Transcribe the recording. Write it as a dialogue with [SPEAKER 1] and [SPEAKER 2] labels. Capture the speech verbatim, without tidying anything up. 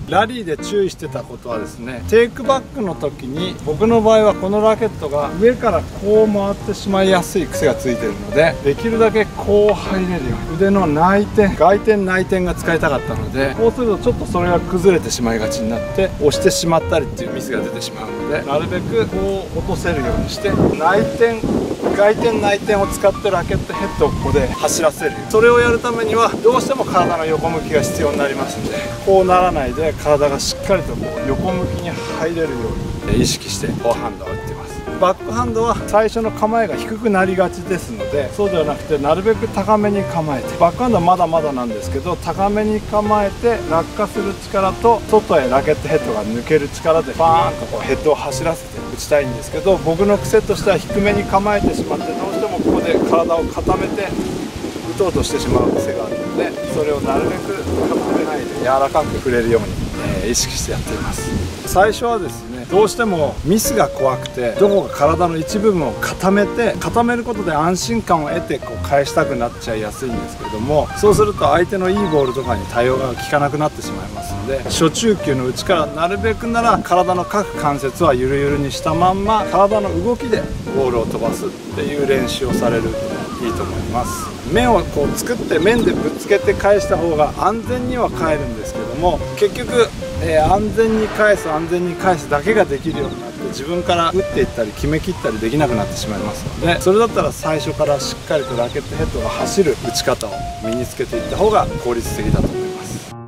[SPEAKER 1] ラリーで注意してたことはですね、テイクバックの時に僕の場合はこのラケットが上からこう回ってしまいやすい癖がついてるので、できるだけこう入れるように腕の内転、外転内転が使いたかったので、こうするとちょっとそれが崩れてしまいがちになって押してしまったりっていうミスが出てしまうので、なるべくこう落とせるようにして内転外転内転を使ってラケットヘッドをここで走らせる。それをやるためにはどうしても体の横向きが必要になりますので、こうならないで体がしっかりとこう横向きに入れるように意識してフォアハンドを打っています。バックハンドは最初の構えが低くなりがちですので、そうではなくてなるべく高めに構えて、バックハンドはまだまだなんですけど、高めに構えて落下する力と外へラケットヘッドが抜ける力でバーンとこうヘッドを走らせて打ちたいんですけど、僕の癖としては低めに構えてしまって、どうしてもここで体を固めて打とうとしてしまう癖があるので、それをなるべく固めないで柔らかく振れるように、えー、意識してやっています。最初はですね、どうしてもミスが怖くて、どこか体の一部分を固めて固めることで安心感を得てこう返したくなっちゃいやすいんですけれども、そうすると相手のいいボールとかに対応が効かなくなってしまいますので、初中級のうちからなるべくなら体の各関節はゆるゆるにしたまんま体の動きでボールを飛ばすっていう練習をされるといいと思います。面をこう作って面でぶつけて返した方が安全には返るんですけども、結局、えー、安全に返す安全に返すだけができるようになって、自分から打っていったり決めきったりできなくなってしまいますので、それだったら最初からしっかりとラケットヘッドが走る打ち方を身につけていった方が効率的だと思います。